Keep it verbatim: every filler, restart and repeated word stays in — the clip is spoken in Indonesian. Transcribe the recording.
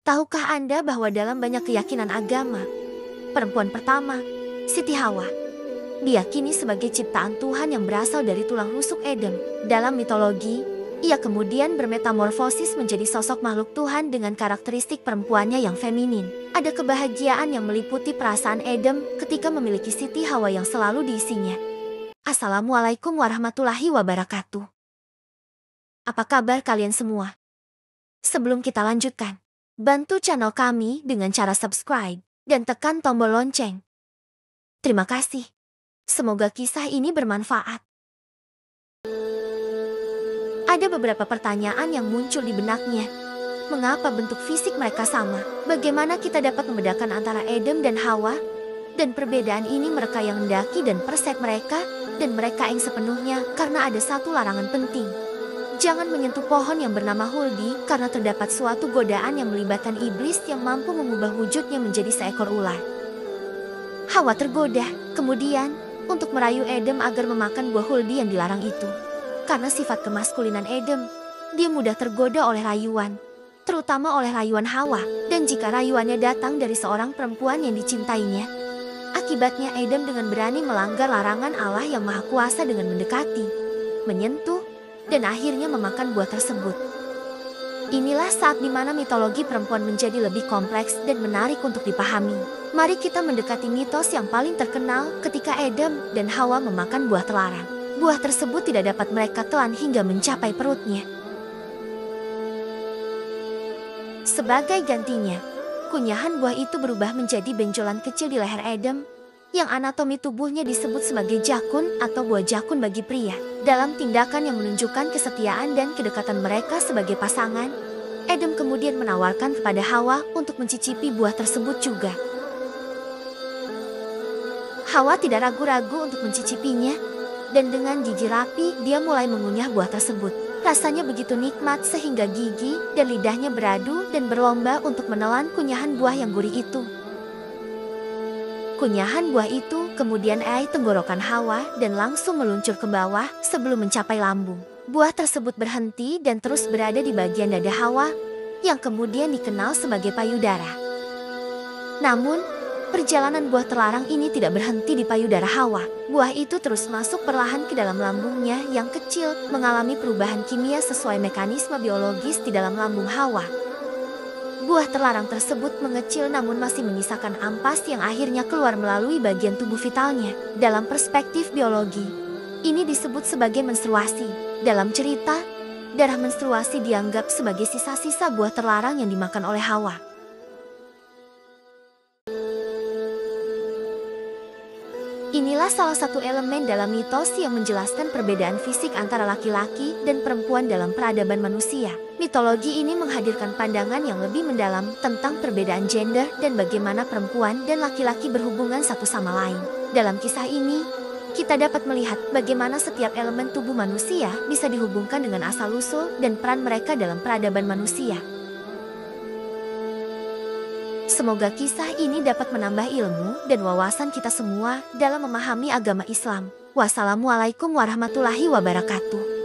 Tahukah Anda bahwa dalam banyak keyakinan agama, perempuan pertama, Siti Hawa, diyakini sebagai ciptaan Tuhan yang berasal dari tulang rusuk Edem. Dalam mitologi, ia kemudian bermetamorfosis menjadi sosok makhluk Tuhan dengan karakteristik perempuannya yang feminin. Ada kebahagiaan yang meliputi perasaan Edem ketika memiliki Siti Hawa yang selalu diisinya. Assalamualaikum warahmatullahi wabarakatuh. Apa kabar kalian semua? Sebelum kita lanjutkan, bantu channel kami dengan cara subscribe dan tekan tombol lonceng. Terima kasih. Semoga kisah ini bermanfaat. Ada beberapa pertanyaan yang muncul di benaknya. Mengapa bentuk fisik mereka sama? Bagaimana kita dapat membedakan antara Edem dan Hawa? Dan perbedaan ini mereka yang mendaki dan persek mereka, dan mereka yang sepenuhnya karena ada satu larangan penting. Jangan menyentuh pohon yang bernama Huldi karena terdapat suatu godaan yang melibatkan iblis yang mampu mengubah wujudnya menjadi seekor ular. Hawa tergoda, kemudian, untuk merayu Edem agar memakan buah Huldi yang dilarang itu. Karena sifat kemaskulinan Edem, dia mudah tergoda oleh rayuan, terutama oleh rayuan Hawa, dan jika rayuannya datang dari seorang perempuan yang dicintainya. Akibatnya Edem dengan berani melanggar larangan Allah yang Maha Kuasa dengan mendekati, menyentuh, dan akhirnya memakan buah tersebut. Inilah saat dimana mitologi perempuan menjadi lebih kompleks dan menarik untuk dipahami. Mari kita mendekati mitos yang paling terkenal ketika Edem dan Hawa memakan buah terlarang. Buah tersebut tidak dapat mereka telan hingga mencapai perutnya. Sebagai gantinya, kunyahan buah itu berubah menjadi benjolan kecil di leher Edem, yang anatomi tubuhnya disebut sebagai jakun atau buah jakun bagi pria. Dalam tindakan yang menunjukkan kesetiaan dan kedekatan mereka sebagai pasangan, Edem kemudian menawarkan kepada Hawa untuk mencicipi buah tersebut juga. Hawa tidak ragu-ragu untuk mencicipinya, dan dengan gigi rapi dia mulai mengunyah buah tersebut. Rasanya begitu nikmat sehingga gigi dan lidahnya beradu dan berlomba untuk menelan kunyahan buah yang gurih itu. Kunyahan buah itu kemudian meraih tenggorokan Hawa dan langsung meluncur ke bawah sebelum mencapai lambung. Buah tersebut berhenti dan terus berada di bagian dada Hawa, yang kemudian dikenal sebagai payudara. Namun, perjalanan buah terlarang ini tidak berhenti di payudara Hawa. Buah itu terus masuk perlahan ke dalam lambungnya yang kecil, mengalami perubahan kimia sesuai mekanisme biologis di dalam lambung Hawa. Buah terlarang tersebut mengecil namun masih menyisakan ampas yang akhirnya keluar melalui bagian tubuh vitalnya. Dalam perspektif biologi, ini disebut sebagai menstruasi. Dalam cerita, darah menstruasi dianggap sebagai sisa-sisa buah terlarang yang dimakan oleh Hawa. Inilah salah satu elemen dalam mitos yang menjelaskan perbedaan fisik antara laki-laki dan perempuan dalam peradaban manusia. Mitologi ini menghadirkan pandangan yang lebih mendalam tentang perbedaan gender dan bagaimana perempuan dan laki-laki berhubungan satu sama lain. Dalam kisah ini, kita dapat melihat bagaimana setiap elemen tubuh manusia bisa dihubungkan dengan asal-usul dan peran mereka dalam peradaban manusia. Semoga kisah ini dapat menambah ilmu dan wawasan kita semua dalam memahami agama Islam. Wassalamualaikum warahmatullahi wabarakatuh.